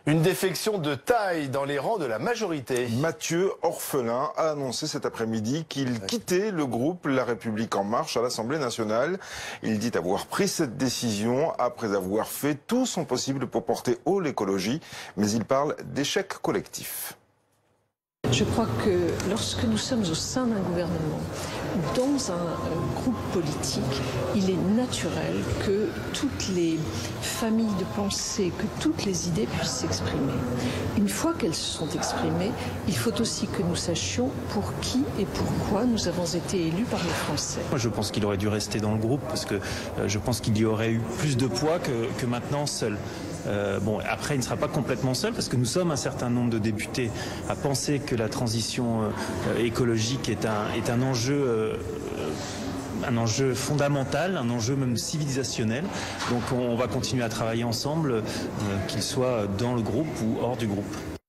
Une défection de taille dans les rangs de la majorité. Mathieu Orphelin a annoncé cet après-midi qu'il quittait le groupe La République En Marche à l'Assemblée nationale. Il dit avoir pris cette décision après avoir fait tout son possible pour porter haut l'écologie, mais il parle d'échec collectif. Je crois que lorsque nous sommes au sein d'un gouvernement, dans un groupe politique, il est naturel que toutes les familles de pensée, que toutes les idées puissent s'exprimer. Une fois qu'elles se sont exprimées, il faut aussi que nous sachions pour qui et pourquoi nous avons été élus par les Français. Moi, je pense qu'il aurait dû rester dans le groupe parce que je pense qu'il y aurait eu plus de poids que maintenant seul. Bon, après, il ne sera pas complètement seul parce que nous sommes un certain nombre de députés à penser que la transition écologique est un enjeu fondamental, un enjeu même civilisationnel. Donc on va continuer à travailler ensemble, qu'il soit dans le groupe ou hors du groupe.